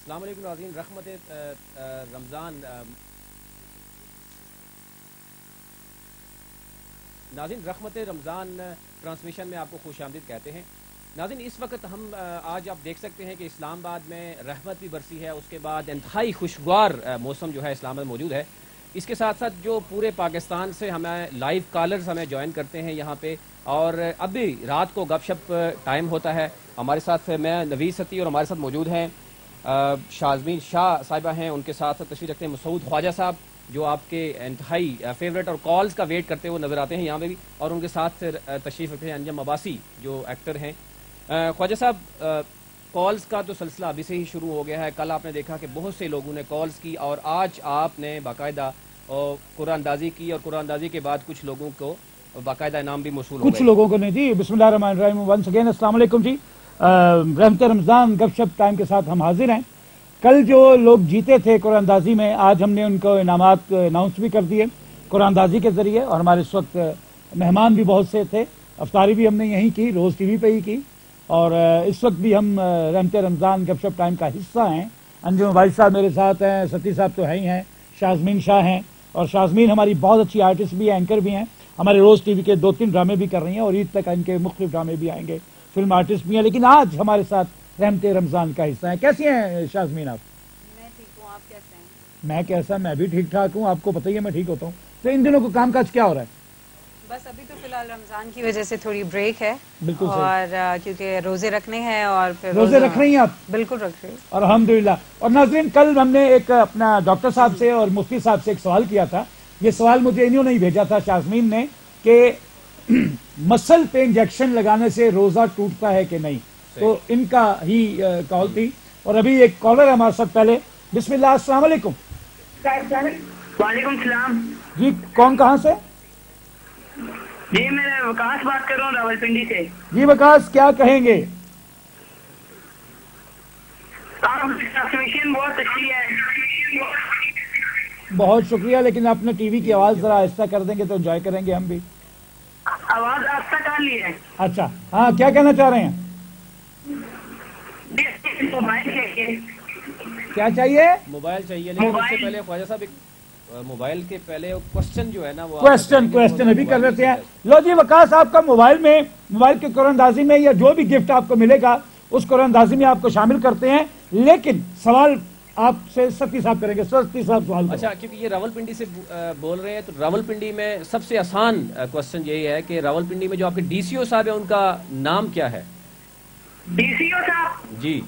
السلام علیکم ناظرین، رحمت رمضان ناظرین رحمت رمضان ٹرانسمیشن میں آپ کو خوش آمدید کہتے ہیں۔ ناظرین اس وقت ہم آج آپ دیکھ سکتے ہیں کہ اسلام آباد میں رحمت بھی برسی ہے، اس کے بعد انتہائی خوشگوار موسم جو ہے اسلام آباد موجود ہے۔ اس کے ساتھ ساتھ جو پورے پاکستان سے ہمیں لائیو کالرز ہمیں جوائن کرتے ہیں یہاں پہ، اور اب بھی رات کو گپ شپ ٹائم ہوتا ہے۔ ہمارے ساتھ میں نوید ستی اور ہمارے ساتھ موجود ہیں شازمین شاہ صاحبہ ہیں، ان کے ساتھ تشریف رکھتے ہیں مسعود خواجہ صاحب جو آپ کے انتہائی فیوریٹ اور کالز کا ویٹ کرتے ہوئے نظر آتے ہیں یہاں پہ بھی، اور ان کے ساتھ تشریف رکھتے ہیں انجم عباسی جو ایکٹر ہیں۔ خواجہ صاحب، کالز کا تو سلسلہ ابھی سے ہی شروع ہو گیا ہے۔ کل آپ نے دیکھا کہ بہت سے لوگوں نے کالز کی، اور آج آپ نے باقاعدہ قرآن اندازی کی، اور قرآن اندازی کے بعد کچھ لوگوں کو باقاعدہ انعام بھی موصول ہو گئے۔ کچھ لوگوں کو نے جی بسم اللہ الرحمن الرحیم ونس اگین السلام علیکم جی۔ رحمت رمضان گپ شپ ٹائم کے ساتھ ہم حاضر ہیں۔ کل جو لوگ جیتے تھے قرآن اندازی میں، آج ہم نے ان کو انعامات اناؤنس بھی کر دیے قرآن اندازی کے ذریعے، اور ہمارے اس وقت مہمان بھی بہت سے تھے۔ افطاری بھی ہم نے یہیں کی، روز ٹی وی پہ ہی کی، اور اس وقت بھی ہم رحمت رمضان گپ شپ ٹائم کا حصہ ہیں۔ انجم بھائی صاحب میرے ساتھ ہیں، ستی صاحب تو ہے ہی ہیں، شازمین شاہ ہیں، اور شازمین ہماری بہت اچھی آرٹسٹ بھی ہیں، اینکر بھی ہیں، ہمارے روز ٹی وی کے 2-3 ڈرامے بھی کر رہی ہیں، اور عید تک ان کے مختلف ڈرامے بھی آئیں گے، فلم آرٹسٹ بھی ہیں، لیکن آج ہمارے ساتھ رحمت رمضان کا حصہ ہیں۔ کیسی ہیں شازمین آپ؟ میں ٹھیک ہوں، آپ کیسے ہیں؟ میں کیسا، میں بھی ٹھیک ٹھاک ہوں، آپ کو پتہ ہی ہے میں ٹھیک ہوتا ہوں۔ تو ان دنوں کو کام کاج کیا ہو رہا ہے؟ بس ابھی تو فی الحال رمضان کی وجہ سے تھوڑی بریک ہے، بالکل صحیح، اور کیونکہ روزے رکھنے ہیں، اور پھر روزے رکھ رہی ہیں آپ؟ بالکل رکھ رہی ہوں۔ الحمدللہ۔ اور ناظرین کل ہم نے ایک اپنا ڈاکٹر صاحب سے اور مفتی صاحب سے ایک سوال کیا تھا۔ یہ سوال مجھے انہوں نے بھیجا تھا شازمین نے، کہ مسل پہ انجیکشن لگانے سے روزہ ٹوٹتا ہے کہ نہیں، تو ان کا ہی کال تھی۔ اور ابھی ایک کالر ہے ہمارے ساتھ، پہلے بسم اللہ، السلام علیکم۔ وعلیکم السلام جی کون، کہاں سے؟ جی میں وکاس بات کر رہا ہوں راول پنڈی سے۔ جی وکاس، کیا کہیں گے؟ ٹرانسمیشن بہت اچھی ہے۔ بہت شکریہ، لیکن آپ نے ٹی وی کی آواز ذرا آہستہ کر دیں گے تو انجوائے کریں گے ہم بھی۔ آواز آہستہ کر لی ہے۔ اچھا ہاں، کیا کہنا چاہ رہے ہیں؟ موبائل چاہیے۔ کیا چاہیے؟ موبائل چاہیے، لیکن اس سے پہلے خواجہ صاحب ایک موبائل کے پہلے کوسچن جو ہے نا وہ کوسچن ابھی کر لیتے ہیں۔ لو جی وکاس، آپ کا موبائل کے قرآن اندازی میں یا جو بھی گفٹ آپ کو ملے گا اس قرآن اندازی میں آپ کو شامل کرتے ہیں، لیکن سوال آپ سے ستی صاحب کریں گے۔ ستی صاحب سوال کریں۔ اچھا، کیونکہ یہ راول پنڈی سے بول رہے ہیں، تو راول پنڈی میں سب سے آسان کوسچن یہی ہے کہ راول پنڈی میں جو آپ کے ڈی سی او صاحب ہیں ان کا نام کیا ہے؟ ڈی سی او صاحب؟ جی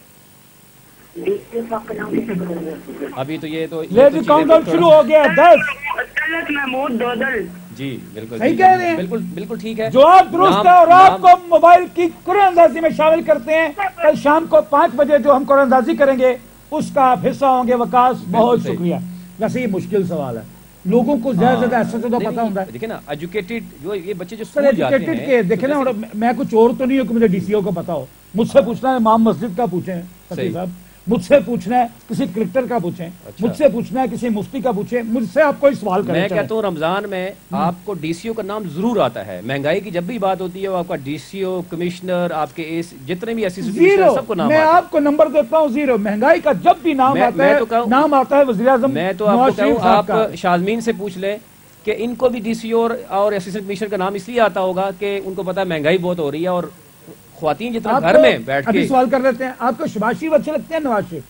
ابھی تو یہ تو کاؤنٹ ڈاؤن شروع ہو گیا، 10۔ طلعت محمود دودل۔ جی بالکل صحیح کہہ رہے ہیں، بالکل ٹھیک ہے، جواب درست ہے، اور آپ کو موبائل کی قرآن اندازی میں شامل کرتے ہیں۔ کل شام کو 5 بجے جو ہم قرآن اندازی کریں گے اس کا آپ حصہ ہوں گے۔ وکاس بہت شکریہ۔ ویسے یہ مشکل سوال ہے، لوگوں کو زیادہ زیادہ ایسا تو پتا ہوتا ہے۔ دیکھیں نا، ایجوکیٹڈ جو یہ بچے جو سر اسکول جاتے ایجوکیٹڈ کے دیکھیں نا، میں کچھ اور تو نہیں ہوں کہ مجھے ڈی سی او کو پتا ہو۔ مجھ سے پوچھنا ہے امام مسجد کا پوچھیں ستی صاحب، مجھ سے پوچھنا ہے کسی کرکٹر کا پوچھیں، مجھ سے پوچھنا ہے کسی مفتی کا پوچھیں، مجھ سے آپ کوئی سوال کریں۔ میں کہتا ہوں رمضان میں آپ کو ڈی سی او کا نام ضرور آتا ہے، مہنگائی کی جب بھی بات ہوتی ہے وہ آپ کا ڈی سی او، کمشنر، آپ کے جتنے بھی زیرو، سب کو نام میں آتا ہے۔ آپ کو نمبر دیتا ہوں 0۔ مہنگائی کا جب بھی نام آتا ہے وزیر اعظم میں تو آپ کو کہوں، آپ شازمین سے پوچھ لیں کہ ان کو بھی ڈی سی او اور اسسٹنٹ کمشنر کا نام اس لیے آتا ہوگا کہ ان کو پتا ہے مہنگائی بہت ہو رہی ہے، اور خواتین جتنا گھر میں بیٹھ کے سوال کر لیتے ہیں۔ آپ کو شباز شریف اچھے لگتے ہیں نواز شریف؟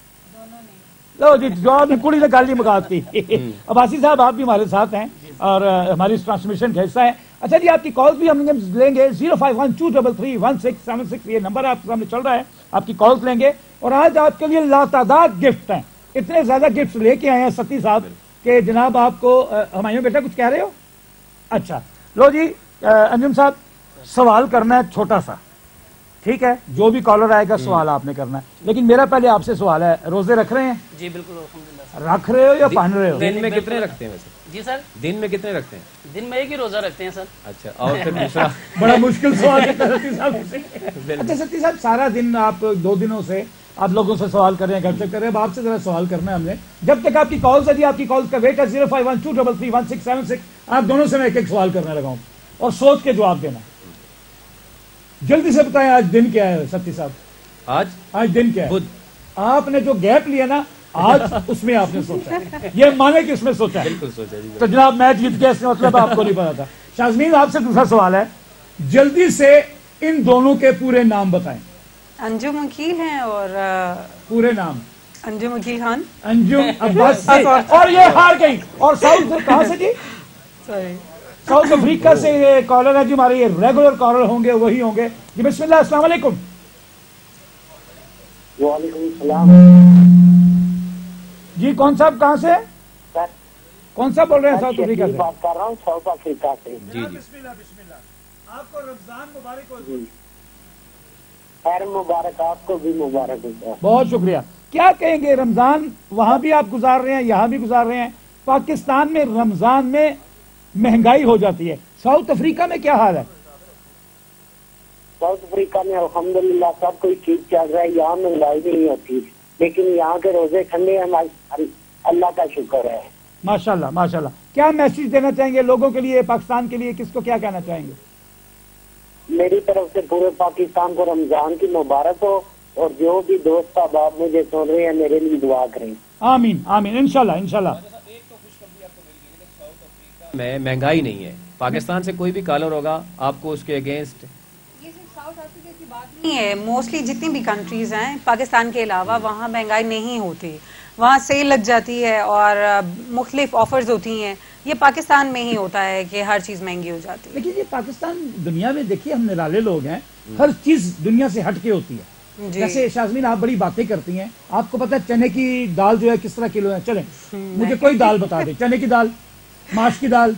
لو جی جواب میں کڑی نے گالی مگاتی۔ عباسی صاحب آپ بھی ہمارے ساتھ ہیں اور ہماری اس ٹرانسمیشن کا حصہ ہیں۔ اچھا جی، آپ کی کالز بھی ہم لیں گے، 0512331616 یہ نمبر آپ کے سامنے چل رہا ہے، آپ کی کالز لیں گے۔ اور آج آپ کے لیے لاتعداد گفٹ ہیں، اتنے زیادہ گفٹ لے کے آئے ہیں ستی صاحب کہ جناب آپ کو ہمایوں بیٹا کچھ کہہ رہے ہو؟ اچھا لو جی انجم صاحب، سوال کرنا ہے چھوٹا سا، ٹھیک ہے؟ جو بھی کالر آئے گا سوال آپ نے کرنا ہے، لیکن میرا پہلے آپ سے سوال ہے، روزے رکھ رہے ہیں؟ جی بالکل الحمدللہ۔ رکھ رہے ہو یا پہن رہے ہو؟ دن میں کتنے رکھتے ہیں ویسے؟ جی سر، دن میں کتنے رکھتے ہیں؟ دن میں ایک ہی روزہ رکھتے ہیں سر۔ اچھا، اور پھر دوسرا بڑا مشکل سوال ہے ستی صاحب سے۔ اچھا ستی صاحب، سارا دن آپ 2 دنوں سے آپ لوگوں سے سوال کر رہے ہیں، گھر سے کر رہے ہیں، اب آپ سے ذرا سوال کرنا ہے ہم نے۔ جب تک آپ کی کالز ہے جی، آپ کی کالز کا ویٹ ہے 0512331676۔ آپ دونوں سے میں ایک ایک سوال کرنے لگا ہوں اور سوچ کے جواب دینا۔ جلدی سے بتائیں آج دن کیا ہے ستی صاحب؟ آج دن کیا ہے؟ بدھ۔ آپ نے جو گیپ لیا نا آج اس میں آپ نے سوچا ہے، یہ مانے کہ اس میں سوچا ہے. بالکل سوچا جی. تو جناب میچ جیت گیا، اس کا مطلب آپ کو نہیں پتا تھا. شازمین آپ سے دوسرا سوال ہے، جلدی سے ان دونوں کے پورے نام بتائیں. انجم وکیل ہیں اور پورے نام. انجم وکیل خان. انجم عباس سے، اور یہ ہار گئی. اور ساؤتھ کہاں سے جی؟ سوری ساؤتھ افریقہ سے یہ کالر ہے جی، ہمارے یہ ریگولر کالر ہوں گے، وہی ہوں گے جی. بسم اللہ، السلام علیکم. وعلیکم السلام. جی کون صاحب کہاں سے؟ کون صاحب بول رہے ہیں؟ ساؤتھ افریقہ سے بات کر رہا ہوں، ساؤتھ افریقہ سے. جی جی. بسم اللہ بسم اللہ. آپ کو رمضان مبارک ہو. خیر مبارک، آپ کو بھی مبارک ہو. بہت شکریہ. کیا کہیں گے، رمضان وہاں بھی آپ گزار رہے ہیں، یہاں بھی گزار رہے ہیں. پاکستان میں رمضان میں مہنگائی ہو جاتی ہے، ساؤتھ افریقہ میں کیا حال ہے؟ ساؤتھ افریقہ میں الحمدللہ سب کچھ ٹھیک چل رہا ہے، یہاں مہنگائی نہیں ہوتی، لیکن یہاں کے روزے ٹھنڈے ہیں، اللہ کا شکر ہے. ماشاءاللہ ماشاءاللہ. کیا میسج دینا چاہیں گے لوگوں کے لیے، پاکستان کے لیے، کس کو کیا کہنا چاہیں گے؟ میری طرف سے پورے پاکستان کو رمضان کی مبارک ہو، اور جو بھی دوست احباب مجھے سن رہے ہیں میرے لیے دعا کریں. آمین آمین، انشاءاللہ انشاءاللہ. میں مہنگائی نہیں ہے، پاکستان سے کوئی بھی کالر ہوگا آپ کو اس کے اگینسٹ. یہ صرف ساؤتھ افریقہ کی بات نہیں ہے، موسٹلی جتنی بھی کنٹریز ہیں پاکستان کے علاوہ وہاں مہنگائی نہیں ہوتی، وہاں سیل لگ جاتی ہے اور مختلف آفرز ہوتی ہیں. یہ پاکستان میں ہی ہوتا ہے کہ ہر چیز مہنگی ہو جاتی ہے. لیکن یہ پاکستان دنیا میں دیکھیے، ہم نرالے لوگ ہیں، ہر چیز دنیا سے ہٹ کے ہوتی ہے. جیسے شازمین آپ بڑی باتیں کرتی ہیں، آپ کو پتہ ہے چنے کی دال جو ہے کس طرح کلو ہے؟ چلیں مجھے کوئی دال بتا دیں، چنے کی دال، ماش کی دال.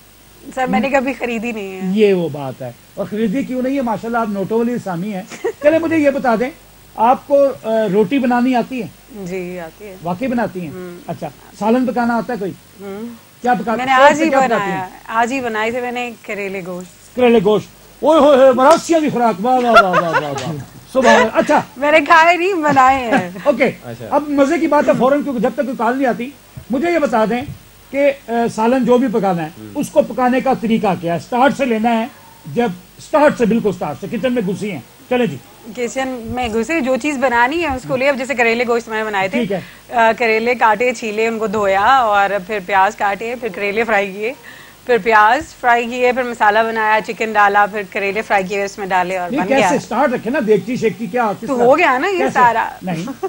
سر میں نے کبھی خریدی نہیں ہے. یہ وہ بات ہے، اور خریدی کیوں نہیں ہے؟ ماشاءاللہ آپ نوٹوں والی سامی ہیں. چلے مجھے یہ بتا دیں، آپ کو روٹی بنانی آتی ہے؟ جی آتی ہے. واقعی بناتی ہیں؟ اچھا. سالن پکانا آتا ہے کوئی؟ کیا پکاتے؟ میں نے آج ہی بنایا، آج ہی بنائے تھے میں نے کریلے گوشت. کریلے گوشت، اوئے ہوئے مراسیاں بھی خوراک، واہ واہ واہ واہ واہ واہ. صبح. اچھا میں نے کھائے نہیں، بنائے ہیں. اوکے. اب مزے کی بات ہے، فوراً کیونکہ جب تک کوئی کال نہیں آتی، مجھے یہ بتا دیں کہ سالن جو بھی پکانا ہے اس کو پکانے کا طریقہ کیا ہے؟ سٹارٹ سے لینا ہے؟ جب سٹارٹ سے، بالکل سٹارٹ سے، کچن میں گھسی ہیں، چلے جی. کچن میں گھسے، جو چیز بنانی ہے اس کو لے. اب جیسے کریلے گوشت میں نے بنائے تھے، کریلے کاٹے، چھیلے، ان کو دھویا، اور پھر پیاز کاٹے، پھر کریلے فرائی کیے، پھر پیاز فرائی کیے، پھر مسالہ بنایا، چکن ڈالا، پھر کریلے فرائی کیے، اس میں ڈالے اور بن گیا. سٹارٹ رکھے نا، دیگچی شیکچی کیا تو ہو گیا نا یہ سارا. نہیں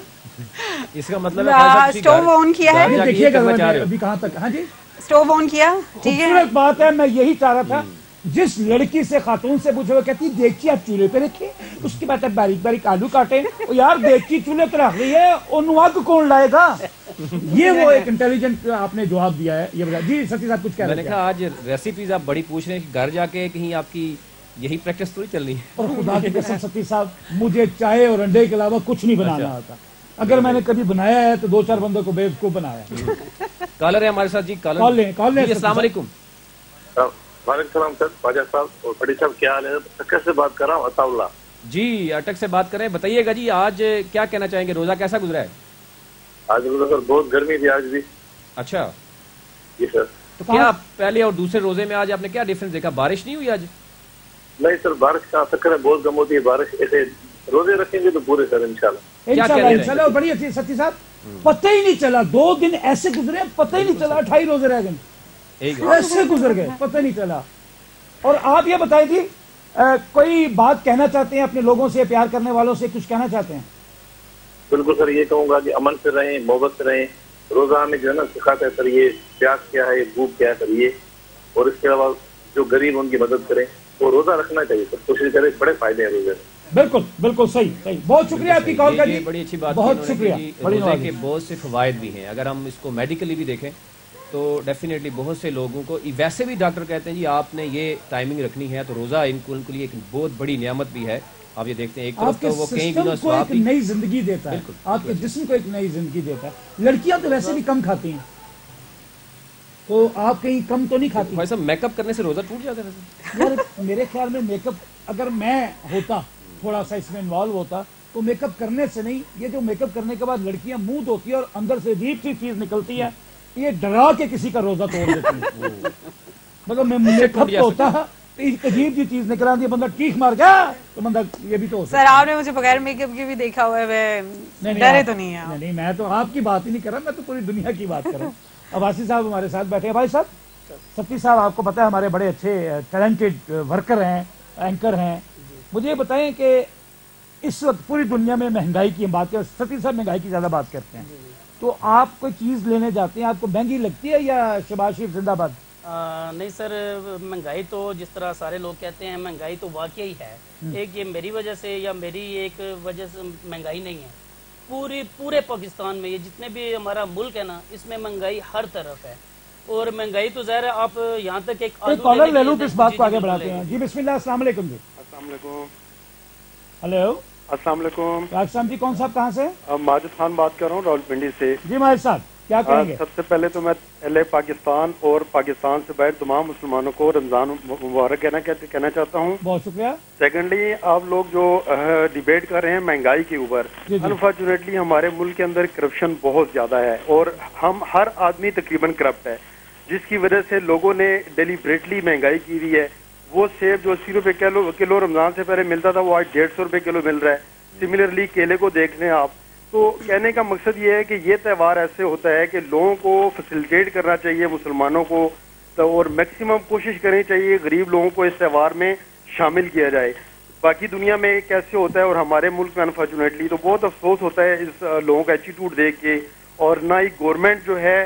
اس کا مطلب اسٹوو آن کیا ہے، دیکھیے گا ابھی کہاں تک. ہاں جی، اسٹوو آن کیا. ٹھیک ہے، خوبصورت بات ہے. میں یہی چاہ رہا تھا، جس لڑکی سے، خاتون سے پوچھو، کہتی دیگچی آپ چولہے پہ رکھے، اس کے بعد باریک باریک آلو کاٹے. یار دیگچی چولہے پہ رکھ رہی ہے، انو آگ کون لائے گا؟ یہ وہ ایک انٹیلیجنٹ آپ نے جواب دیا ہے. یہ بتا جی ستی صاحب کچھ کہہ رہے ہیں. میں نے کہا آج ریسیپیز آپ بڑی پوچھ رہے ہیں، گھر جا کے کہیں آپ کی یہی پریکٹس تو نہیں چل رہی ہے؟ اور خدا کی قسم ستی صاحب، مجھے چائے اور انڈے کے علاوہ کچھ نہیں بنانا آتا. اگر میں نے کبھی بنایا ہے تو 2-4 بندوں کو بیوقوف بنایا ہے. کالر ہے ہمارے ساتھ جی. کال لیں. السلام علیکم. وعلیکم السلام سر. خواجہ صاحب اور بڑی صاحب کیا حال ہے؟ اٹک سے بات کر رہا ہوں، عطا اللہ. جی اٹک سے بات کر رہے ہیں. بتائیے گا جی آج کیا کہنا چاہیں گے، روزہ کیسا گزرا ہے؟ آج روزہ سر بہت گرمی تھی آج بھی. اچھا جی سر. تو کیا پہلے اور دوسرے روزے میں آج آپ نے کیا ڈیفرنس دیکھا؟ بارش نہیں ہوئی آج؟ نہیں سر، بارش کا فکر ہے، بہت کم ہوتی ہے بارش. ایسے روزے رکھیں گے تو پورے سر انشاءاللہ. بڑی اچھی ستی صاحب، پتہ ہی نہیں چلا 2 دن ایسے گزرے، پتہ ہی نہیں چلا 28 روزے رہ گئے، ایسے گزر گئے، پتہ نہیں چلا. اور آپ یہ بتائیں جی، کوئی بات کہنا چاہتے ہیں اپنے لوگوں سے، پیار کرنے والوں سے کچھ کہنا چاہتے ہیں؟ بالکل سر، یہ کہوں گا کہ امن سے رہیں، محبت سے رہیں. روزہ ہمیں جو ہے نا سکھاتا ہے سر، یہ پیاس کیا ہے، بھوک کیا ہے سر یہ. اور اس کے علاوہ جو غریب ان کی مدد کریں، وہ روزہ رکھنا چاہیے سر، کوشش کریں. بڑے فائدے ہیں روزے. بالکل بالکل صحیح. بہت شکریہ آپ کی کال کا جی، بڑی اچھی بات. بہت شکریہ. روزے کے بہت سے فوائد بھی ہیں، اگر ہم اس کو میڈیکلی بھی دیکھیں تو ڈیفینیٹلی بہت سے لوگوں کو، ویسے بھی ڈاکٹر کہتے ہیں جی آپ نے یہ ٹائمنگ رکھنی ہے، تو روزہ ان کے لیے ایک بہت بڑی نعمت بھی ہے. آپ یہ دیکھتے ہیں ایک طرف تو وہ کہیں سسٹم کو ایک نئی زندگی دیتا ہے، آپ کے جسم کو ایک نئی زندگی دیتا ہے. لڑکیاں تو ویسے بھی کم کھاتی ہیں، تو آپ کہیں کم تو نہیں کھاتی؟ بھائی صاحب میک اپ کرنے سے روزہ ٹوٹ جاتا ہے؟ یار میرے خیال میں میک اپ اگر میں ہوتا، تھوڑا سا اس میں انوالو ہوتا، تو میک اپ کرنے سے نہیں، یہ جو میک اپ کرنے کے بعد لڑکیاں منہ دھوتی ہیں اور اندر سے عجیب سی چیز نکلتی ہے، یہ ڈرا کے کسی کا روزہ توڑ دیتی ہے. مطلب میں میک اپ ہوتا ایک عجیب جی چیز نکل آتی ہے, بندہ ٹیک مار گیا تو بندہ یہ بھی تو سر آپ نے مجھے بغیر میک اپ کے بھی دیکھا ہوا ہے, ڈرے تو نہیں ہے. نہیں, میں تو آپ کی بات ہی نہیں کر رہا, میں تو پوری دنیا کی بات کر رہا ہوں. عباسی صاحب ہمارے ساتھ بیٹھے ہیں. بھائی صاحب, سفتی صاحب آپ کو پتہ ہے ہمارے بڑے اچھے ٹیلنٹڈ ورکر ہیں, اینکر ہیں. مجھے یہ بتائیں کہ اس وقت پوری دنیا میں مہنگائی کی بات کریں, سفتی صاحب مہنگائی کی زیادہ بات کرتے ہیں, تو آپ کوئی چیز لینے جاتے ہیں آپ کو مہنگی لگتی ہے یا شہباز شریف زندہ باد؟ نہیں سر, مہنگائی تو جس طرح سارے لوگ کہتے ہیں مہنگائی تو واقعی ہے. ایک یہ میری وجہ سے یا میری ایک وجہ سے مہنگائی نہیں ہے, پورے پاکستان میں یہ جتنے بھی ہمارا ملک ہے نا, اس میں مہنگائی ہر طرف ہے. اور مہنگائی تو ظاہر ہے, آپ یہاں تک ایک کالر لے لوں تو اس بات کو آگے بڑھاتے ہیں. جی بسم اللہ, السلام علیکم. جی السلام علیکم. ہلو, السلام علیکم. پاکستان جی, کون صاحب کہاں سے؟ ماجد خان بات کر رہا ہوں راولپنڈی سے. جی ماجد صاحب کیا کہیں گے؟ سب سے پہلے تو میں اہل پاکستان اور پاکستان سے باہر تمام مسلمانوں کو رمضان مبارک کہنا چاہتا ہوں. بہت شکریہ. سیکنڈلی, آپ لوگ جو ڈیبیٹ کر رہے ہیں مہنگائی کے اوپر, انفارچونیٹلی ہمارے ملک کے اندر کرپشن بہت زیادہ ہے اور ہم ہر آدمی تقریباً کرپٹ ہے, جس کی وجہ سے لوگوں نے ڈیلیبریٹلی مہنگائی کی ہوئی ہے. وہ سیب جو 80 روپے کلو رمضان سے پہلے ملتا تھا وہ آج 150 روپے کلو مل رہا ہے. سملرلی کیلے کو دیکھ لیں آپ. تو کہنے کا مقصد یہ ہے کہ یہ تہوار ایسے ہوتا ہے کہ لوگوں کو فیسیلیٹیٹ کرنا چاہیے, مسلمانوں کو, اور میکسیمم کوشش کرنی چاہیے غریب لوگوں کو اس تہوار میں شامل کیا جائے. باقی دنیا میں کیسے ہوتا ہے اور ہمارے ملک میں انفارچونیٹلی تو بہت افسوس ہوتا ہے اس لوگوں کا ایٹیٹیوڈ دیکھ کے. اور نہ ہی گورنمنٹ جو ہے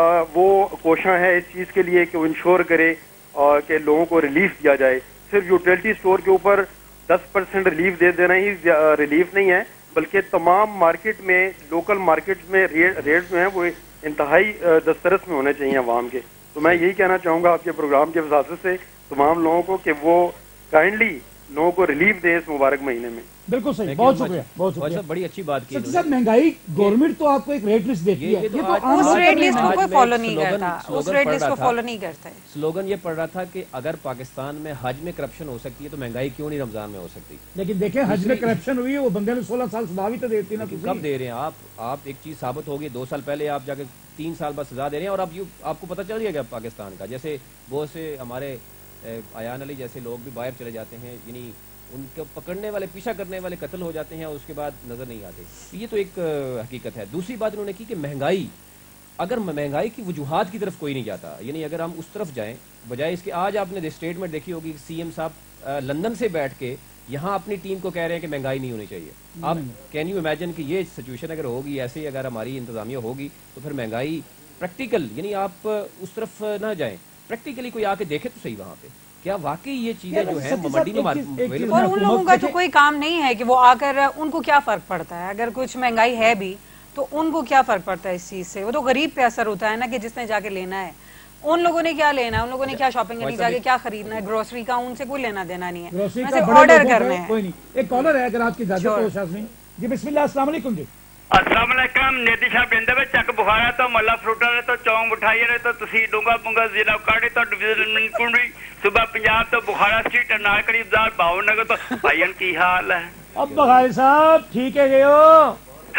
وہ کوشاں ہے اس چیز کے لیے کہ وہ انشور کرے کہ لوگوں کو ریلیف دیا جائے. صرف یوٹیلٹی اسٹور کے اوپر 10% ریلیف دے دینا ہی ریلیف نہیں ہے, بلکہ تمام مارکیٹ میں, لوکل مارکیٹ میں ریٹ جو ہیں وہ انتہائی دسترس میں ہونے چاہیے عوام کے. تو میں یہی کہنا چاہوں گا آپ کے پروگرام کے وساطت سے تمام لوگوں کو کہ وہ کائنڈلی لوگوں کو ریلیف دیں اس مبارک مہینے میں. بالکل صحیح, بہت شکریہ, بہت شکریہ. بڑی اچھی بات کی سر. مہنگائی گورنمنٹ تو آپ کو ایک ریٹ لسٹ دیتی ہے, یہ تو اس ریٹ لسٹ کو کوئی فالو نہیں کرتا, اس ریٹ لسٹ کو فالو نہیں کرتا ہے. سلوگن یہ پڑھ رہا تھا کہ اگر پاکستان میں حج میں کرپشن ہو سکتی ہے تو مہنگائی کیوں نہیں رمضان میں ہو سکتی. لیکن دیکھیں حج میں کرپشن ہوئی ہے, وہ بندے نے 16 سال سزا بھی تو دیتی نا. کب دے رہے ہیں آپ ایک چیز ثابت ہوگی, 2 سال پہلے آپ جا کے 3 سال بعد سزا دے رہے ہیں, اور اب آپ کو پتہ چل گیا پاکستان کا. جیسے بہت سے ہمارے ایان علی جیسے لوگ بھی باہر چلے جاتے ہیں, یعنی ان کو پکڑنے والے, پیچھا کرنے والے قتل ہو جاتے ہیں اور اس کے بعد نظر نہیں آتے. یہ تو ایک حقیقت ہے. دوسری بات انہوں نے کی کہ مہنگائی, اگر مہنگائی کی وجوہات کی طرف کوئی نہیں جاتا, یعنی اگر ہم اس طرف جائیں بجائے اس کے, آج آپ نے اسٹیٹمنٹ دیکھی ہوگی سی ایم صاحب لندن سے بیٹھ کے یہاں اپنی ٹیم کو کہہ رہے ہیں کہ مہنگائی نہیں ہونی چاہیے. آپ کین یو امیجن کہ یہ سچویشن اگر ہوگی ایسے, اگر ہماری انتظامیہ ہوگی تو پھر مہنگائی پریکٹیکل, یعنی آپ اس طرف نہ جائیں, پریکٹیکلی کوئی آ کے دیکھے تو صحیح وہاں پہ کیا واقعی یہ چیزیں جو ہے منڈی میں. اور ان لوگوں کا تو کوئی کام نہیں ہے کہ وہ آ کر, ان کو کیا فرق پڑتا ہے اگر کچھ مہنگائی ہے بھی تو ان کو کیا فرق پڑتا ہے اس چیز سے. وہ تو غریب پہ اثر ہوتا ہے نا کہ جس نے جا کے لینا ہے. ان لوگوں نے کیا لینا ہے, ان لوگوں نے کیا شاپنگ کرنی, جا کے کیا خریدنا ہے, گروسری کا ان سے کوئی لینا دینا نہیں ہے, آرڈر کرنا ہے. کوئی نہیں. ایک کالر ہے اگر آپ کی اجازت ہو شاذمین جی. بسم اللہ, السلام علیکم. جی السلام علیکم. نیتی شاہ پنڈ میں چک بخارا تو ملا فروٹا نے تو چونک مٹھائی نے تو تسی ڈونگا بونگا ضلع کاڑی تو ڈویژن کنڈی صبح پنجاب تو بخارا اسٹریٹ نال قریب دار باؤ نگر تو بھائین کی حال ہے. اب بخاری صاحب ٹھیک ہے گئے ہو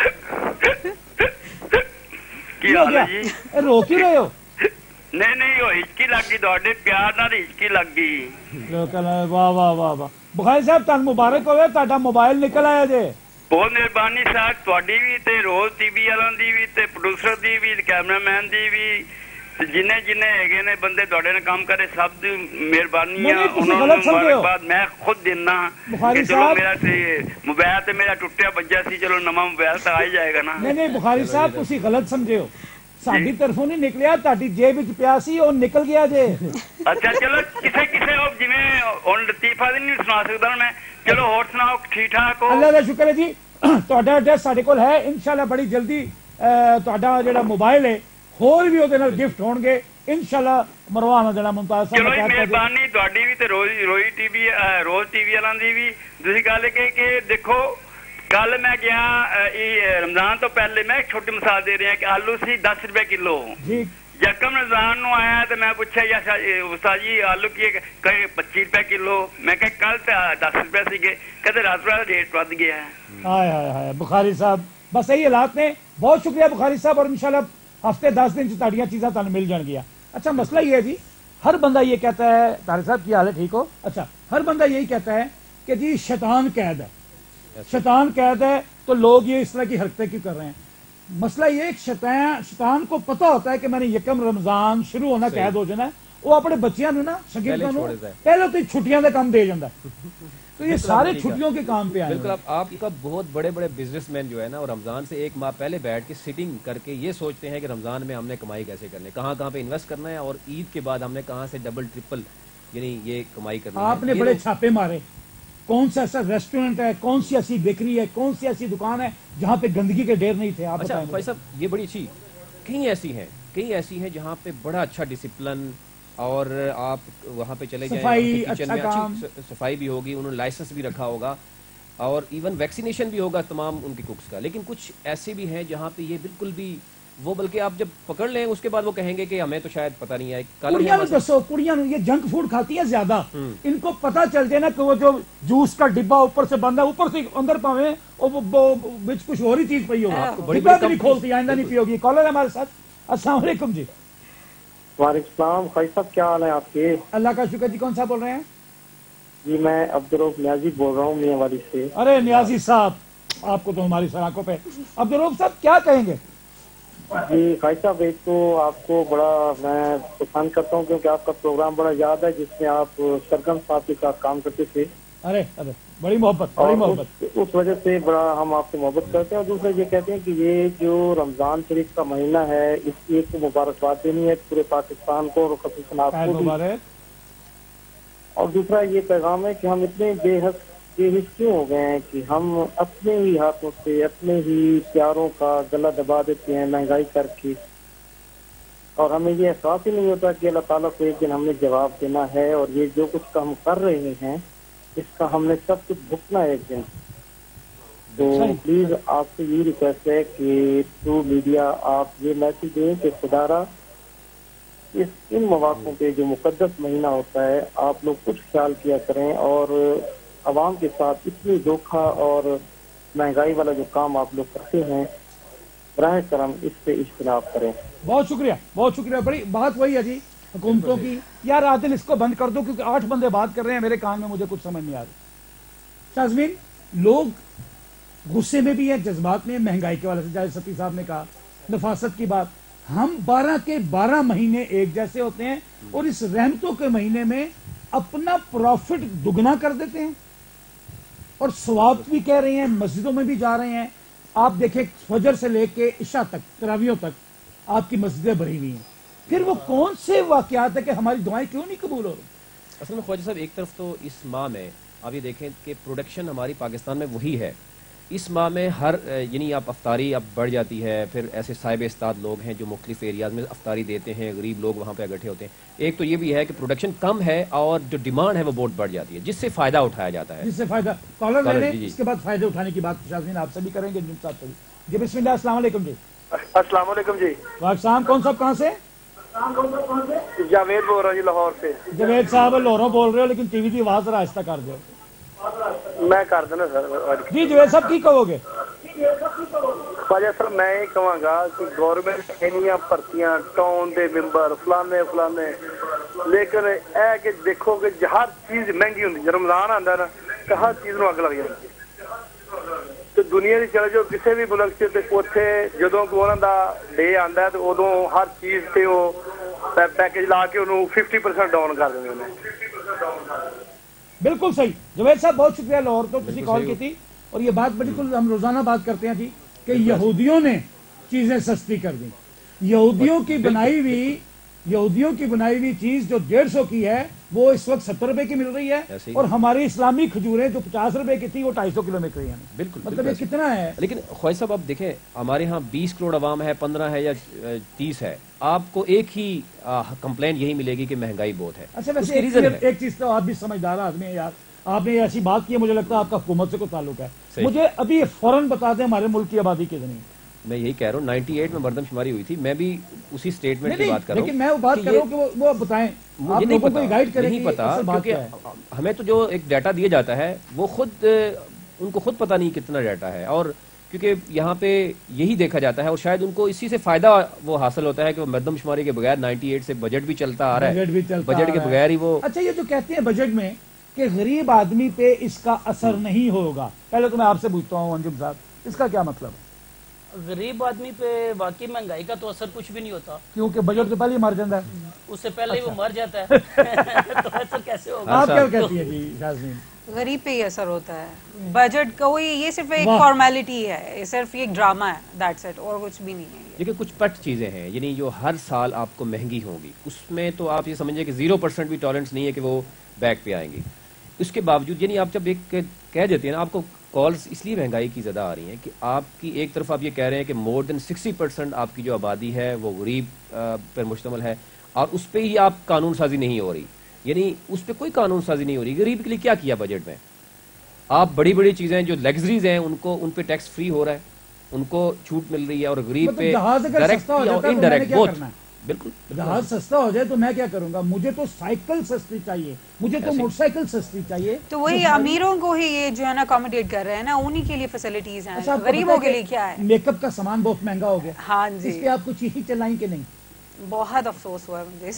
کی حال ہے جی؟ رو کیوں رہے ہو؟ نہیں وہ ہچکی لگ گئی, تھوڑے پیار نال ہچکی لگ گئی. واہ واہ واہ واہ. بخاری صاحب تن مبارک ہوئے, تہاڈا موبائل نکل آیا جے. بہت مہربانی صاحب, تھوڑی بھی تے روز ٹی وی والوں دی بھی تے پروڈیوسر دی بھی کیمرہ مین دی بھی جن ہے نے بندے تھوڑے نے کام کرے سب دی مہربانی ہے. انہوں نے مبارکباد میں خود دینا کہ چلو میرا موبائل تے میرا ٹوٹیا بجا سی, چلو نواں موبائل تو آ ہی جائے گا نا. نہیں بخاری صاحب تسی غلط سمجھے ہو, ساڈی طرفوں نہیں نکلیا, تہاڈی جیب وچ پیا سی او نکل گیا جے. اچھا چلو کسے جویں ہن لطیفہ نہیں سنا سکدا میں. چلو اور سناؤ ٹھیک ٹھاک ہو؟ اللہ کا شکر ہے جی. تہاڈا ایڈریس ساڈے کول ہے, انشاءاللہ بڑی جلدی تہاڈا جڑا موبائل ہے ہور بھی اودے نال گفٹ ہون گے انشاءاللہ. مروان جڑا ممتاز چلو مہربانی تہاڈی بھی تے روز ٹی وی والاں دی بھی. دوسری گل کہ دیکھو کل میں گیا رمضان تو پہلے, میں ایک چھوٹی مثال دے رہا کہ آلو سی 10 روپے کلو. یکم رمضان نو آیا تو میں پوچھا یا استاد جی آلو کی 25 روپے کلو. میں کہ کل 10 روپے سیگے, کہتے رات رات ریٹ ود گیا ہے. ہائے ہائے ہائے بخاری صاحب, بس یہی حالات نے. بہت شکریہ بخاری صاحب, اور انشاءاللہ ہفتے 10 دن تہاڈیاں چیزاں تانوں مل جان گیا. اچھا مسئلہ یہ ہے جی हर बंदा ये कहता है, तारिक साहब की हाल है, ठीक हो? अच्छा, हर बंदा यही कहता है कि जी शैतान कैद है, शैतान कैद है, तो लोग ये इस तरह की हरकतें क्यों कर रहे हैं? मसला ये शैतान को पता होता है कि मैंने यकम रमजान शुरू होना कैद हो जाना है, वो अपने बच्चियां ਨੂੰ ਨਾ ਸ਼ਾਗਿਰਦਾਂ ਨੂੰ ਪਹਿਲਾਂ ਤੋਂ ਛੁੱਟੀਆਂ ਦਾ ਕੰਮ ਦੇ ਜਾਂਦਾ तो ये सारे छुट्टियों के काम पे आए। बिल्कुल, आपका बहुत बड़े बड़े बिजनेसमैन जो है ना, और रमजान से एक माह पहले बैठ के सिटिंग करके ये सोचते हैं कि रमजान में हमने कमाई कैसे करनी है, कहाँ पे इन्वेस्ट करना है, और ईद के बाद हमने कहाँ से डबल ट्रिपल यानी ये कमाई करनी है। आपने बड़े छापे मारे, कौन सा ऐसा रेस्टोरेंट है, कौन सी ऐसी बेकरी है, कौन सी ऐसी दुकान है जहाँ पे गंदगी के ढेर नहीं थे? आप अच्छा भाई साहब, ये बड़ी अच्छी कई ऐसी हैं जहाँ पे बड़ा अच्छा डिसिप्लिन, और आप वहाँ पे चले जाएं, किचन में अच्छी सफाई भी होगी, उन्होंने लाइसेंस भी रखा होगा, और इवन वैक्सीनेशन भी होगा तमाम उनके कुक्स का। लेकिन कुछ ऐसे भी हैं जहाँ पे ये बिल्कुल भी वो, बल्कि आप जब पकड़ लें उसके बाद वो कहेंगे कि हमें तो शायद पता नहीं है। कुड़ियां ये जंक फूड खाती है ज्यादा, इनको पता चल जाए ना कि वो जो जूस का डिब्बा ऊपर से बंद है, ऊपर से अंदर पावे बीच कुछ और ही चीज पई होगी, डिब्बा भी नहीं खोलती, आइंदा नहीं पियोगी। कॉलर है हमारे साथ। अस्सलाम वालेकुम जी। वालेकुम, भाई साहब क्या हाल है आपके? अल्लाह का शुक्र जी। कौन सा बोल रहे हैं? जी मैं अब्दुल नियाजी बोल रहा हूँ मियांवाली से। अरे नियाजी साहब, आपको तो हमारी सराखों पे। अब्दुल साहब क्या कहेंगे? जी भाई साहब, एक तो आपको बड़ा मैं पसंद करता हूँ क्योंकि आपका प्रोग्राम बड़ा याद है जिसमें आप सरगम साहब के साथ काम करते थे। अरे बड़ी मोहब्बत, उस वजह से बड़ा हम आपसे मोहब्बत करते हैं। और दूसरा ये कहते हैं कि ये जो रमजान शरीफ का महीना है, इसकी एक तो मुबारकबाद देनी है पूरे पाकिस्तान को और खसूसन आपको भी। और दूसरा ये पैगाम है कि हम इतने बेहिस क्यों हो गए हैं कि हम अपने ही हाथों से अपने ही प्यारों का गला दबा देते हैं महंगाई करके, और हमें ये एहसास ही नहीं होता कि अल्लाह ताला को एक दिन हमने जवाब देना है, और ये जो कुछ हम कर रहे हैं इसका हमने सब कुछ भुगतना है एक दिन। तो प्लीज आपसे ये रिक्वेस्ट है कि थ्रू मीडिया आप ये मैसेज दें कि खुदारा इन मौक़ों पे जो मुकद्दस महीना होता है आप लोग कुछ ख्याल किया करें, और अवाम के साथ इतनी धोखा और महंगाई वाला जो काम आप लोग करते हैं, बराह करम इस पे इज्तनाब करें। बहुत शुक्रिया। बड़ी बात वही है जी हुकूमतों की, यार आदिल इसको बंद कर दो क्योंकि 8 बंदे बात कर रहे हैं मेरे कान में, मुझे कुछ समझ नहीं आ रही। शाज़मीन, लोग गुस्से में भी हैं, जज्बात में, महंगाई के वाले से, जैसे सती साहब ने कहा, नफासत की बात। हम 12 के 12 महीने एक जैसे होते हैं, और इस रहमतों के महीने में अपना प्रॉफिट दुगना कर देते हैं, और सवाब भी कह रहे हैं, मस्जिदों में भी जा रहे हैं। आप देखें फजर से लेके इशा तक, तरावियों तक आपकी मस्जिदें भरी हुई हैं। फिर वो कौन से वाकयात है कि हमारी दुआएं क्यों नहीं कबूल हो रही? असल में ख्वाजा साहब, एक तरफ तो इस माह में आप ये देखें कि प्रोडक्शन हमारी पाकिस्तान में वही है। इस माह में हर यानी आप अफ्तारी अब बढ़ जाती है, फिर ऐसे साहिब इस्ताद लोग हैं जो मुख्तलिफ एरियाज में अफ्तारी देते हैं, गरीब लोग वहाँ पे इकट्ठे होते हैं। एक तो ये भी है कि प्रोडक्शन कम है और जो डिमांड है वो बहुत बढ़ जाती है, जिससे फायदा उठाया जाता है। जिससे फायदा कॉलर ले लें, इसके बाद फायदे उठाने की बात शाज़मीन आपसे भी करेंगे। जी बिस्मिल्लाह, अस्सलाम वालेकुम जी। अस्सलाम वालेकुम जी। वालेकुम, कौन साहब कहाँ से? जावेद बोल रहा हूँ जी, लाहौर से। जावेद साहब लाहौरों बोल रहे हो, लेकिन टीवी की आवाज आहिस्ता कर दो। मैं कर देना सर जी। जावेद साहब की कहोगे? ख्वाजा सर मैं ये कहूँगा कि गवर्नमेंट इनिया भर्तियां टाउन दे मैंबर फलाने, लेकिन है कि देखो कि हर चीज महंगी होंगी। रमजान आता ना तो हर चीज में अग लग जाती है। तो दुनिया की चले जाओ किसी भी मुल्क से, उत्थे जदों उन्हों का डे आता है तो उदों हर चीज से वो पैकेज ला के उन्होंने 50% डाउन कर देंगे उन्हें। बिल्कुल सही जावेद साहब, बहुत शुक्रिया। लाहौर तो किसी कॉल की थी, और ये बात बिल्कुल हम रोजाना बात करते हैं जी कि यहूदियों ने चीजें सस्ती कर दी। यहूदियों की बनाई हुई चीज जो 150 की है वो इस वक्त 70 रुपए की मिल रही है, और हमारी इस्लामी खजूरें जो 50 रुपए की थी वो 250 किलो में हैं। बिल्कुल, मतलब ये कितना है। लेकिन ख्वाजा साहब अब देखें, हमारे यहाँ 20 करोड़ आवाम है, 15 है या 30 है, आपको एक ही कंप्लेन यही मिलेगी कि महंगाई बहुत है। अच्छा, वैसे एक चीज तो आप भी समझदार आदमी है यार, आपने ऐसी बात की है, मुझे लगता है आपका हुकूमत से कोई ताल्लुक है। मुझे अभी फौरन बता दें हमारे मुल्क की आबादी कितनी है। मैं यही कह रहा हूँ, 98 में मरदमशुमारी हुई थी, मैं भी उसी स्टेटमेंट की बात कर रहा हूँ। लेकिन मैं वो बात कर रहा हूँ कि वो बताएं, मुझे नहीं पता, गाइड करें। नहीं पता, क्योंकि हमें तो जो एक डाटा दिया जाता है वो खुद उनको खुद पता नहीं कितना डाटा है, और کیونکہ یہاں پہ یہی دیکھا جاتا ہے اور شاید ان کو اسی سے فائدہ وہ حاصل ہوتا ہے کہ وہ مردم شماری کے بغیر 98 سے بجٹ بھی چلتا آ رہا ہے، بجٹ کے بغیر ہی وہ. اچھا یہ جو کہتے ہیں بجٹ میں کہ غریب آدمی پہ اس کا اثر نہیں ہوگا، پہلے تو میں آپ سے پوچھتا ہوں انجم صاحب اس کا کیا مطلب ہے؟ غریب آدمی پہ واقعی مہنگائی کا تو اثر کچھ بھی نہیں ہوتا، کیونکہ بجٹ تو پہلے ہی مر جاتا ہے، اس سے پہلے ہی وہ مر جاتا ہے تو اثر کیسے ہوگا؟ آپ کیا کہتی ہیں جی شازمین؟ غریب پہ ہی اثر ہوتا ہے، بجٹ کوئی یہ صرف ایک فارمیلٹی ہے، صرف ایک ڈرامہ ہے، دیٹس اٹ، اور کچھ بھی نہیں ہے. لیکن کچھ پٹ چیزیں ہیں یعنی جو ہر سال آپ کو مہنگی ہوں گی، اس میں تو آپ یہ سمجھیں کہ 0% بھی ٹالرنس نہیں ہے کہ وہ بیک پہ آئیں گی. اس کے باوجود یعنی آپ جب ایک کہہ دیتے ہیں نا، آپ کو کالز اس لیے مہنگائی کی زیادہ آ رہی ہیں کہ آپ کی ایک طرف آپ یہ کہہ رہے ہیں کہ مور دین 60% آپ کی جو آبادی ہے وہ غریب پر مشتمل ہے، اور اس پہ ہی آپ قانون سازی نہیں ہو رہی، یعنی اس پہ کوئی قانون سازی نہیں ہو رہی. غریب کے لیے کیا کیا بجٹ میں؟ آپ بڑی بڑی چیزیں جو لیگزریز ہیں ان پہ ٹیکس فری ہو رہا ہے، ان کو چھوٹ مل رہی ہے، اور غریب پہ ڈائریکٹ یا انڈائریکٹ بہت. بالکل جہاز سستا ہو جائے تو میں کیا کروں گا؟ مجھے تو سائیکل سستی چاہیے، مجھے تو موٹر سائیکل سستی چاہیے. تو وہی امیروں کو ہی یہ جو ہے نا اکوموڈیٹ کر رہے ہیں نا، انہی کے لیے فیسلٹیز ہیں، غریبوں کے لیے کیا ہے؟ میک اپ کا سامان بہت مہنگا ہو گیا. ہاں جی، اس پہ آپ کچھ ہی چلائیں کہ نہیں؟ بہت افسوس ہوا ہے مجھے.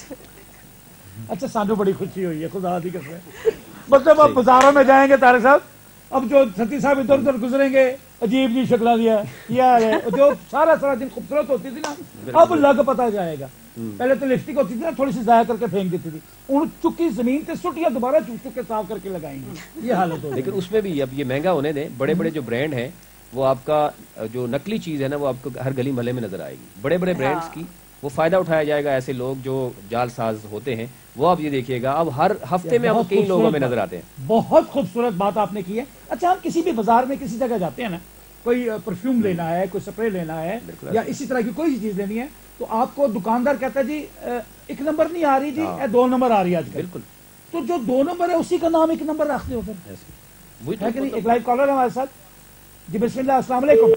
اچھا سانو بڑی خوشی ہوئی ہے، خدا دی قسم. مطلب آپ بازاروں میں جائیں گے طارق صاحب، اب جو ستی صاحب ادھر ادھر گزریں گے عجیب جی شکلہ دیا یار ہے، جو سارا دن خوبصورت ہوتی تھی نا، اب لگ پتا جائے گا. پہلے تو لپسٹک ہوتی تھی نا، تھوڑی سی ضائع کر کے پھینک دیتی تھی، ان چکی زمین سے سٹیاں دوبارہ چک چک کے صاف کر کے لگائیں گے، یہ حالت ہو. لیکن اس میں بھی اب یہ مہنگا ہونے دیں، بڑے بڑے جو برانڈ ہیں وہ آپ کا جو نقلی چیز ہے نا وہ آپ کو ہر گلی محلے میں نظر آئے گی. بڑے بڑے برانڈز کی وہ فائدہ اٹھایا جائے گا. ایسے لوگ جو جال ساز ہوتے ہیں وہ آپ یہ دیکھیے گا اب ہر ہفتے میں آپ کئی لوگوں میں نظر آتے ہیں. بہت خوبصورت بات آپ نے کی ہے. اچھا ہم کسی بھی بازار میں کسی جگہ جاتے ہیں نا، کوئی پرفیوم لینا ہے، کوئی سپرے لینا ہے یا اسی طرح کی کوئی چیز لینی ہے، تو آپ کو دکاندار کہتا ہے جی 1 نمبر نہیں آ رہی جی، 2 نمبر آ رہی ہے آج کل. بالکل. تو جو 2 نمبر ہے اسی کا نام 1 نمبر رکھتے ہو پھر، ہے کہ نہیں؟ ایک لائیو کالر ہے ہمارے ساتھ جی. بسم اللہ، السلام علیکم.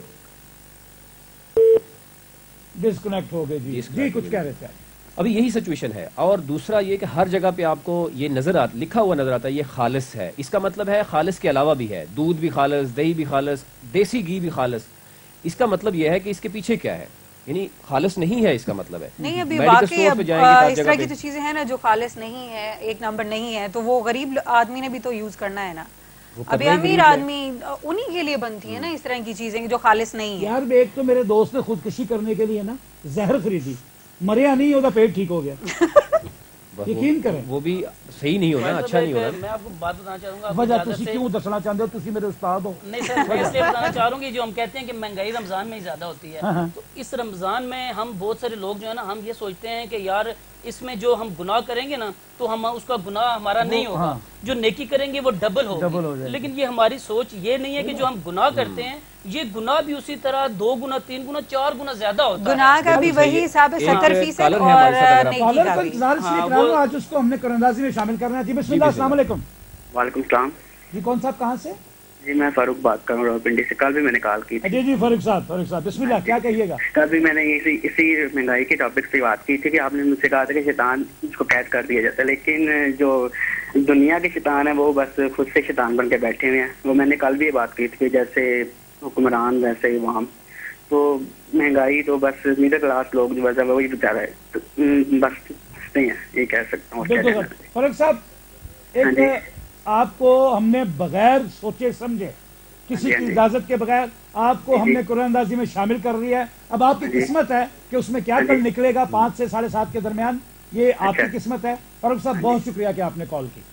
ڈسکنیکٹ ہو گئے جی کچھ کہہ رہے تھے. ابھی یہی سچویشن ہے. اور دوسرا یہ کہ ہر جگہ پہ آپ کو یہ لکھا ہوا نظر آتا ہے یہ خالص ہے. اس کا مطلب ہے خالص کے علاوہ بھی ہے، دودھ بھی خالص، دہی بھی خالص، دیسی گھی بھی خالص. اس کا مطلب یہ ہے کہ اس کے پیچھے کیا ہے، یعنی خالص نہیں ہے اس کا مطلب ہے. نہیں ابھی واقعی اس طرح کی تو چیزیں ہیں نا جو خالص نہیں ہے، 1 نمبر نہیں ہے، تو وہ غریب آدمی نے بھی تو یوز کرنا ہے نا. ابھی امیر آدمی انہی کے لیے بنتی ہے نا اس طرح کی چیزیں جو خالص نہیں ہے. یار ایک تو میرے دوست نے خودکشی کرنے کے لیے نا زہر خریدی، مریا نہیں، ہوتا پیٹ ٹھیک ہو گیا. یقین کریں وہ بھی صحیح نہیں ہونا، اچھا نہیں ہونا. میں آپ کو بات بتانا چاہوں گا. وجہ تسی کیوں دسنا چاہتے ہو؟ تسی میرے استاد ہو. نہیں سر، میں اس لیے بتانا چاہ رہا ہوں کہ جو ہم کہتے ہیں کہ مہنگائی رمضان میں ہی زیادہ ہوتی ہے، تو اس رمضان میں ہم بہت سارے لوگ جو ہے نا ہم یہ سوچتے ہیں کہ یار اس میں جو ہم گناہ کریں گے نا تو ہم اس کا گناہ ہمارا نہیں ہوگا، جو نیکی کریں گے وہ ڈبل ہوگی. لیکن یہ ہماری سوچ یہ نہیں ہے کہ جو ہم گناہ کرتے ہیں یہ گناہ بھی اسی طرح 2 گنا 3 گنا 4 گنا زیادہ ہوتا ہے. گناہ کا بھی وہی حساب ہے 70% اور نیکی کا بھی. آج اس کو ہم نے قراردادی میں شامل کرنا ہے. جی بسم اللہ، السلام علیکم. وعلیکم السلام. جی کون صاحب کہاں سے؟ جی میں فاروق بات کر رہا ہوں پنڈی سے. کل بھی میں نے کال کی تھی. جی فاروق صاحب بسم اللہ، کیا کہیے گا؟ کل بھی میں نے اسی مہنگائی کے ٹاپک سے بات کی تھی کہ آپ نے مجھ سے کہا تھا کہ شیطان اس کو قید کر دیا جاتا ہے، لیکن جو دنیا کے شیطان ہیں وہ بس خود سے شیطان بن کے بیٹھے ہوئے ہیں. وہ میں نے کل بھی یہ بات کی تھی کہ جیسے حکمران ویسے ہی وہاں، تو مہنگائی تو بس میڈل کلاس لوگ جو ویسا وہی بچارا ہے، بس نہیں ہے یہ کہہ سکتا ہوں. فاروق صاحب ایک آپ کو ہم نے بغیر سوچے سمجھے کسی کی اجازت کے بغیر آپ کو ہم نے قرآن اندازی میں شامل کر لیا ہے. اب آپ کی قسمت ہے کہ اس میں کیا کل نکلے گا 5 سے 7:30 کے درمیان، یہ آپ کی قسمت ہے. فاروق صاحب بہت شکریہ کہ آپ نے کال کی.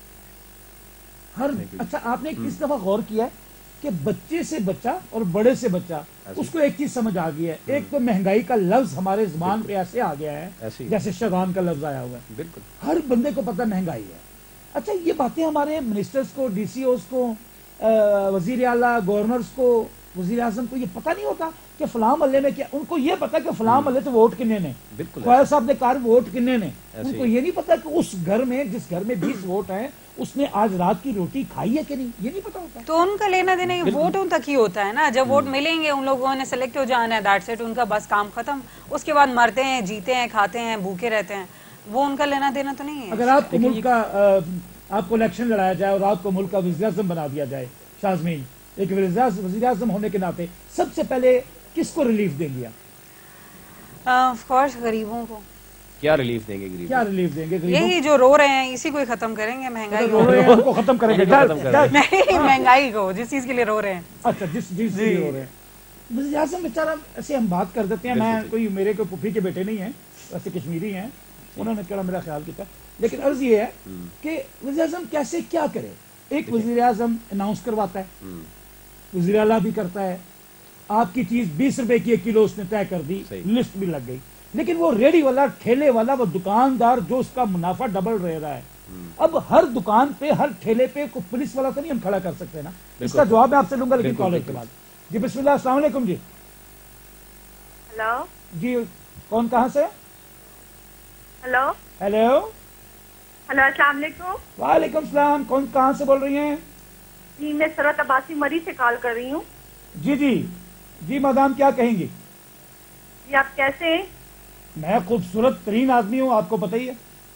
اچھا آپ نے کس دفعہ غور کیا ہے کہ بچے سے بچہ اور بڑے سے بچہ اس کو ایک چیز سمجھ آ گئی ہے. ایک تو مہنگائی کا لفظ ہمارے زبان پہ ایسے آ گیا ہے جیسے شغان کا لفظ آیا ہوا ہے. بالکل ہر بندے کو پتہ مہنگائی ہے. اچھا یہ باتیں ہمارے منسٹرز کو، ڈی سی اوز کو، وزیر اعلیٰ، گورنرز کو، وزیر اعظم کو یہ پتہ نہیں ہوتا کہ فلاں محلے میں کیا. ان کو یہ پتا کہ فلاں محلے سے ووٹ کنے نے، خواجہ صاحب نے کہا ووٹ کنے نے. ان کو یہ نہیں پتا کہ اس گھر میں جس گھر میں 20 ووٹ ہیں اس نے آج رات کی روٹی کھائی ہے کہ نہیں، یہ نہیں پتا ہوتا. تو ان کا لینا دینا ووٹوں تک ہی ہوتا ہے نا. جب ووٹ ملیں گے ان لوگوں نے سلیکٹ ہو جانا ہے، دیٹس اٹ، ان کا بس کام ختم. اس کے بعد مرتے ہیں، جیتے ہیں، کھاتے ہیں، بھوکے رہتے ہیں. وہ ان کا لینا دینا تو نہیں ہے. اگر آپ کو الیکشن لڑایا جائے اور آپ کو ملک کا وزیر اعظم بنا دیا جائے شازمین، एक वज़ीर आज़म होने के नाते सबसे पहले किसको रिलीफ देंगे आप? ऑफ कोर्स गरीबों को। क्या रिलीफ देंगे गरीब? क्या रिलीफ देंगे गरीबों? यही जो रो रहे हैं इसी को ही खत्म करेंगे, महंगाई रो रहे हैं उनको खत्म करेंगे। नहीं, महंगाई को, जिस चीज के लिए रो रहे हैं। अच्छा, जिस चीज के लिए रो रहे हैं। वज़ीर आज़म बेचारा, ऐसे हम बात कर देते हैं, मैं कोई मेरे कोई पुफी के बेटे नहीं है, वैसे कश्मीरी हैं, उन्होंने केड़ा मेरा ख्याल किया, लेकिन अर्ज ये है कि वज़ीर आज़म कैसे क्या करे। एक वज़ीर आज़म अनाउंस करवाता है, वज़ीर आला भी करता है, आपकी चीज 20 रुपए की 1 किलो उसने तय कर दी, लिस्ट भी लग गई, लेकिन वो रेडी वाला, ठेले वाला, वो दुकानदार जो उसका मुनाफा डबल रह रहा है, अब हर दुकान पे, हर ठेले पे कोई पुलिस वाला तो नहीं हम खड़ा कर सकते ना। इसका जवाब मैं आपसे लूंगा लेकिन कॉलेज के बाद। जी बिस्मिल्लाह, अस्सलाम वालेकुम जी। हेलो जी, कौन कहाँ से? हेलो हेलो हेलो, अस्सलाम वालेकुम। वालेकुम सलाम, कौन कहाँ से बोल रही हैं? जी, मैं सरत अब्बासी मरी से कॉल कर रही हूँ। जी जी जी, मैडम क्या कहेंगी? जी, आप कैसे हैं? मैं खूबसूरत तरीन आदमी हूँ, आपको पता ही है।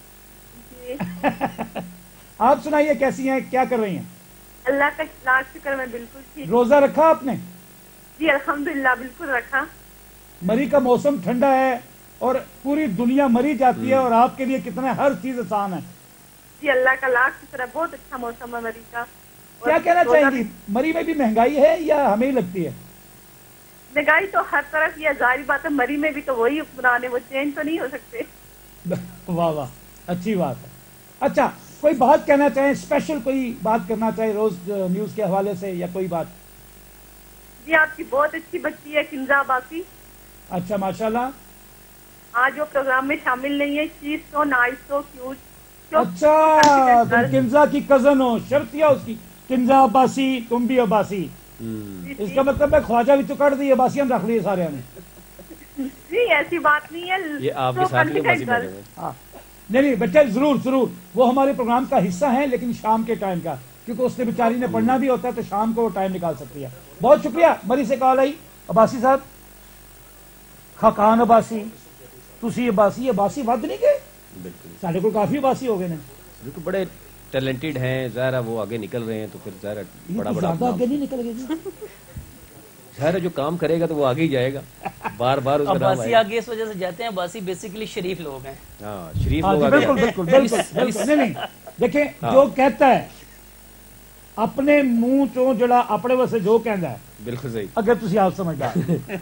आप सुनाइए, कैसी हैं, क्या कर रही हैं? अल्लाह का लाख शुक्र, मैं बिल्कुल ठीक। रोजा रखा आपने? जी अल्हम्दुलिल्लाह, बिल्कुल रखा। मरी का मौसम ठंडा है और पूरी दुनिया मरी जाती है और आपके लिए कितना हर चीज आसान है। जी अल्लाह का लाख शुक्र है, बहुत अच्छा मौसम है मरी का। क्या कहना चाहेंगी, मरी में भी महंगाई है या हमें ही लगती है? महंगाई तो हर तरफ, ये जाहिर बात है, मरी में भी तो वही पुराने, वो चेंज तो नहीं हो सकते। वाह वाह, अच्छी बात है। अच्छा, कोई बात कहना चाहे, स्पेशल कोई बात करना चाहे रोज न्यूज के हवाले से, या कोई बात? जी, आपकी बहुत अच्छी बच्ची है किंजा अब्बासी। अच्छा, माशाल्लाह। आज वो प्रोग्राम में शामिल नहीं है, she so nice, so cute. अच्छा, तुम किंजा की कजन हो, शर्तिया उसकी, किंजा अब्बासी, तुम भी अब्बासी। इसका मतलब मैं ख्वाजा भी तो कर दी, अब्बासी हम रख लिए सारे हमें। जी ऐसी बात नहीं है, ये आपके साथ ही अब्बासी बैठे हुए। हाँ, नहीं बच्चे, जरूर जरूर, वो हमारे प्रोग्राम का हिस्सा है, लेकिन शाम के टाइम का, क्योंकि उसने बेचारी ने पढ़ना भी होता है, तो शाम को वो टाइम निकाल सकती है। बहुत शुक्रिया, मरी से कॉल आई। अब्बासी साहब, खाकान अब्बासी, तुसी अब्बासी, अब्बासी वध नहीं गए, साढ़े को काफी अब्बासी हो गए ने, बिल्कुल बड़े टैलेंटेड हैं, ज़ाहिर वो आगे निकल रहे हैं, तो फिर ज़ाहिर बड़ा ज्यादा आगे नहीं निकल गए। ज़ाहिर जो काम करेगा तो वो आगे ही जाएगा, बार बार उसका नाम अब्बासी आगे इस वजह से जाते हैं, अब्बासी बेसिकली शरीफ लोग हैं। हाँ, शरीफ लोग आगे। बिल्कुल बिल्कुल बिल्कुल। नहीं देखिए, जो कहता है अपने मुंह चो जड़ा अपने वास्ते जो कहता है, बिल्कुल सही, अगर तुसी आप समझदार।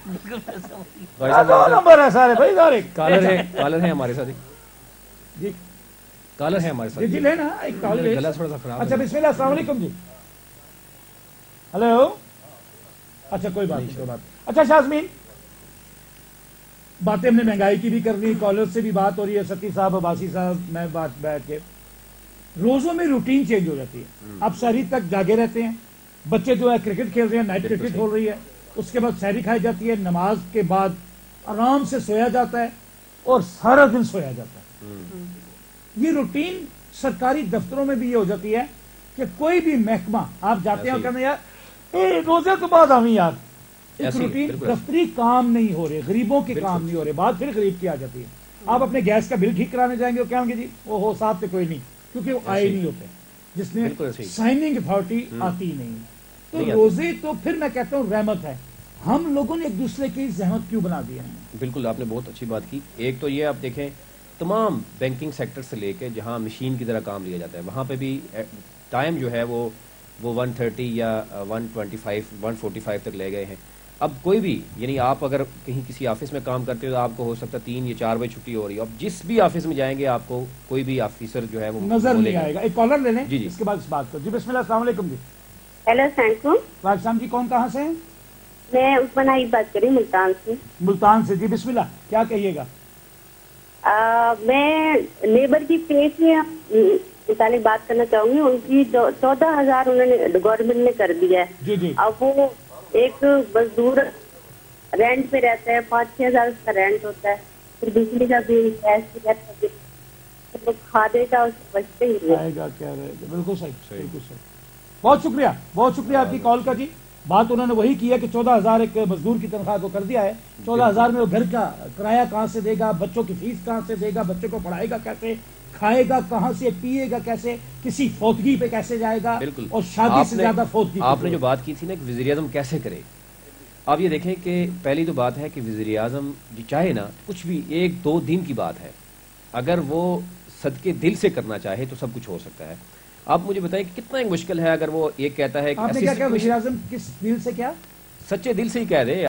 नंबर है सारे भाई, सारे कॉलर है हमारे साथ जी, कॉलर है हमारे साथ जी लेना एक कॉलर, गला थोड़ा सा खराब। अच्छा बिस्मिल्लाह, अस्सलाम वालेकुम जी। हेलो, अच्छा कोई बात नहीं, कोई बात। अच्छा शाज़मीन, बातें हमने महंगाई की भी कर ली, कॉलर से भी बात हो रही है, सती साहब, अब्बासी साहब, मैं बात बैठ के, रोजों में रूटीन चेंज हो जाती है। अब सहरी तक जागे रहते हैं, बच्चे जो है क्रिकेट खेल रहे हैं, नाइट क्रिकेट हो रही है, उसके बाद सहरी खाई जाती है, नमाज के बाद आराम से सोया जाता है और सारा दिन सोया जाता है। ये रूटीन सरकारी दफ्तरों में भी ये हो जाती है कि कोई भी महकमा आप जाते हैं और कहते हैं यार रोजे के बाद हम यार, एक रूटीन दफ्तरी काम नहीं हो रहे, गरीबों के काम नहीं हो रहे, बात फिर गरीब की आ जाती है। आप अपने गैस का बिल ठीक कराने जाएंगे और कहेंगे जी वो हो साहब से कोई नहीं, क्योंकि वो आए नहीं होते, जिसने साइनिंग अथॉरिटी आती नहीं। तो रोजे तो फिर मैं कहता हूँ रहमत है, हम लोगों ने एक दूसरे की जहमत क्यों बना दिया है। बिल्कुल, आपने बहुत अच्छी बात की। एक तो ये आप देखें, तमाम बैंकिंग सेक्टर से लेके जहाँ मशीन की तरह काम लिया जाता है, वहाँ पे भी टाइम जो है वो 130 या 125 145 तक ले गए हैं। अब कोई भी, यानी आप अगर कहीं किसी ऑफिस में काम करते हो तो आपको हो सकता है 3 या 4 बजे छुट्टी हो रही है, अब जिस भी ऑफिस में जाएंगे आपको कोई भी ऑफिसर जो है वो नजर नहीं आएगा। एक कॉलर ले लें, जी जी, इसके बाद इस बात को। जी बिस्मिल्लाह, अस्सलाम वालेकुम जी। हेलो सैंकुम। वालेकुम जी, कौन कहाँ से हैं? मैं उस्माना ही बात करी, मुल्तान से। मुल्तान से, जी बिस्मिल्लाह, क्या कहिएगा? मैं लेबर की पे से मुतालिक बात करना चाहूंगी। उनकी 14,000 उन्होंने गवर्नमेंट ने कर दिया है। जी जी। अब वो एक मजदूर रेंट पे रहता है, 5-6 हजार उसका रेंट होता है, फिर बिजली का बिल, गैस की, तो खाने का उसको बचते ही आएगा क्या रहेगा। बिल्कुल सही, बिल्कुल सही। बहुत शुक्रिया, बहुत शुक्रिया आपकी कॉल का जी। बात उन्होंने वही की है कि 14,000 एक मजदूर की तनख्वाह को कर दिया है। 14,000 में वो घर का किराया कहाँ से देगा, बच्चों की फीस कहाँ से देगा, बच्चों को पढ़ाएगा कैसे, खाएगा कहाँ से, पिएगा कैसे, किसी फौतगी पे कैसे जाएगा, और शादी से ज्यादा फौतगी। आपने जो बात की थी ना कि वज़ीर-ए-आज़म कैसे करे, आप ये देखें कि पहली तो बात है कि वज़ीर-ए-आज़म जो चाहे ना कुछ भी, 1-2 दिन की बात है, अगर वो सदके दिल से करना चाहे तो सब कुछ हो सकता है। आप मुझे बताएं कि कितना मुश्किल है अगर वो ये कहता है कि आपने क्या कहा, वज़ीर-ए-आज़म किस दिल से, क्या सच्चे दिल से ही कह दे।